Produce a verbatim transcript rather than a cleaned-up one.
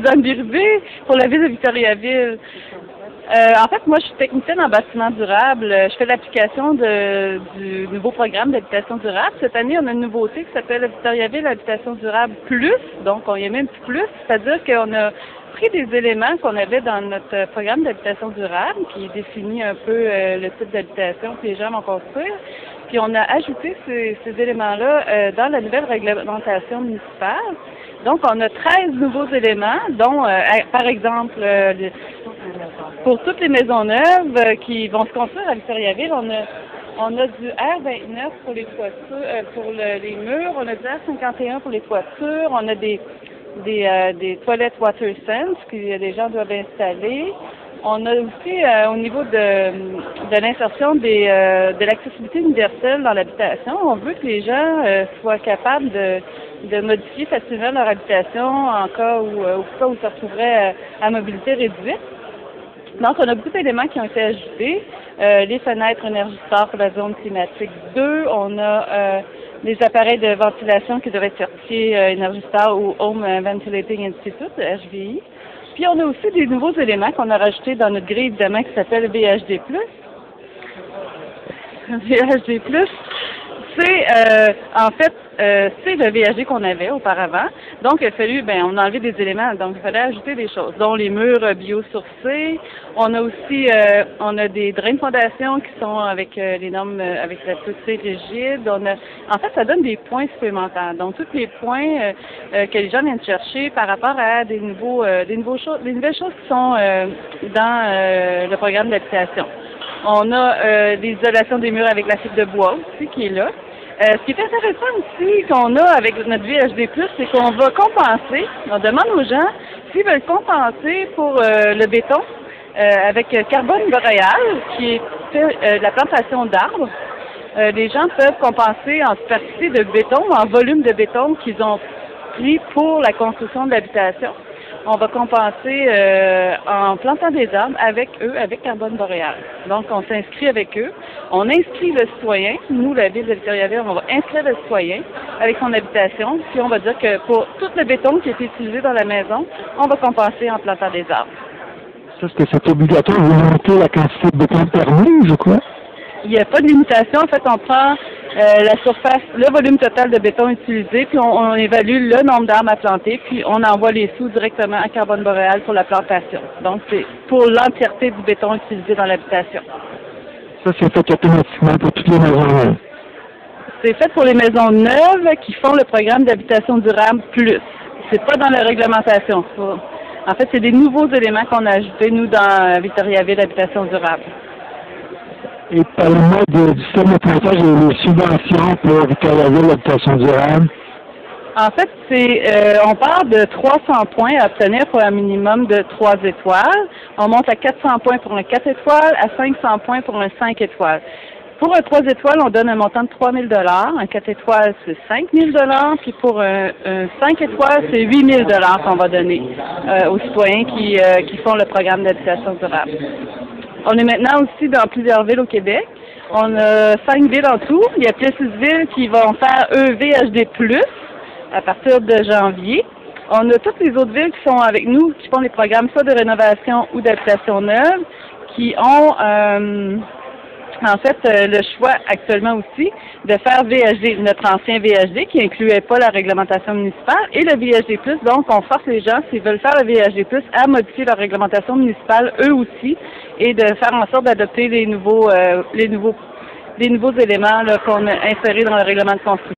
Suzanne Birubé pour la ville de Victoriaville. Euh, en fait, moi, je suis technicienne en bâtiment durable. Je fais l'application de, du nouveau programme d'habitation durable. Cette année, on a une nouveauté qui s'appelle Victoriaville Habitation durable plus. Donc, on y a même plus. C'est-à-dire qu'on a pris des éléments qu'on avait dans notre programme d'habitation durable, qui définit un peu euh, le type d'habitation que les gens vont construire. Puis, on a ajouté ces, ces éléments-là euh, dans la nouvelle réglementation municipale. Donc, on a treize nouveaux éléments, dont, euh, par exemple, euh, le, pour toutes les maisons neuves euh, qui vont se construire à Victoriaville, on a, on a du R vingt-neuf pour les toitures, euh, pour le, les murs, on a du R cinquante et un pour les toitures, on a des, des, euh, des toilettes WaterSense que les gens doivent installer. On a aussi, euh, au niveau de, de l'insertion des, euh, de l'accessibilité universelle dans l'habitation, on veut que les gens euh, soient capables de, de modifier facilement leur habitation en cas où, euh, au cas où ils se retrouveraient euh, à mobilité réduite. Donc, on a beaucoup d'éléments qui ont été ajoutés. Euh, les fenêtres Énergistar pour la zone climatique deux. On a euh, des appareils de ventilation qui doivent être certifiés euh, Énergistar ou Home Ventilating Institute, H V I. Puis, on a aussi des nouveaux éléments qu'on a rajoutés dans notre grille, évidemment, qui s'appelle V H D plus. V H D plus, c'est, euh, en fait, euh, c'est le V H D qu'on avait auparavant. Donc, il a fallu, ben, on a enlevé des éléments, donc il fallait ajouter des choses, dont les murs euh, biosourcés. On a aussi, euh, on a des drains de fondation qui sont avec euh, les normes, euh, avec la poussée rigide. On a, en fait, ça donne des points supplémentaires. Donc, tous les points euh, euh, que les gens viennent chercher par rapport à des nouveaux, euh, des nouveaux choses, des nouvelles choses qui sont euh, dans euh, le programme d'habitation. On a euh, l'isolation des murs avec la fibre de bois aussi qui est là. Euh, ce qui est intéressant aussi qu'on a avec notre V H D plus, c'est qu'on va compenser, on demande aux gens s'ils veulent compenser pour euh, le béton euh, avec carbone boréal, qui est euh, la plantation d'arbres. Euh, les gens peuvent compenser en superficie de béton, en volume de béton qu'ils ont pris pour la construction de l'habitation. On va compenser euh, en plantant des arbres avec eux, avec carbone boréal. Donc, on s'inscrit avec eux. On inscrit le citoyen. Nous, la ville de Victoriaville, on va inscrire le citoyen avec son habitation. Puis, on va dire que pour tout le béton qui est utilisé dans la maison, on va compenser en plantant des arbres. Est-ce que c'est obligatoire de limiter la quantité de béton permise ou quoi? Il n'y a pas de limitation. En fait, on prend euh, la surface, le volume total de béton utilisé, puis on, on évalue le nombre d'arbres à planter, puis on envoie les sous directement à carbone boréal pour la plantation. Donc, c'est pour l'entièreté du béton utilisé dans l'habitation. Ça, c'est fait automatiquement pour toutes les maisons neuves? C'est fait pour les maisons neuves qui font le programme d'habitation durable plus. C'est pas dans la réglementation. En fait, c'est des nouveaux éléments qu'on a ajoutés, nous, dans Victoriaville Habitation durable. Et parlez-moi du système de pointage et des subventions pour Victoriaville l'habitation durable. En fait, c'est euh, on part de trois cents points à obtenir pour un minimum de trois étoiles. On monte à quatre cents points pour un quatre étoiles, à cinq cents points pour un cinq étoiles. Pour un trois étoiles, on donne un montant de trois mille dollars. Un quatre étoiles, c'est cinq mille dollars. Puis pour un, un cinq étoiles, c'est huit mille dollars qu'on va donner euh, aux citoyens qui, euh, qui font le programme d'habitation durable. On est maintenant aussi dans plusieurs villes au Québec. On a cinq villes en tout. Il y a plus de villes qui vont faire, eux, V H D plus, à partir de janvier. On a toutes les autres villes qui sont avec nous, qui font des programmes soit de rénovation ou d'habitation neuve, qui ont, euh, en fait, euh, le choix actuellement aussi de faire V H D, notre ancien V H D, qui incluait pas la réglementation municipale, et le V H D plus. Donc, on force les gens, s'ils veulent faire le V H D plus, à modifier leur réglementation municipale, eux aussi, et de faire en sorte d'adopter les nouveaux, euh, les nouveaux, les nouveaux éléments qu'on a insérés dans le règlement de construction.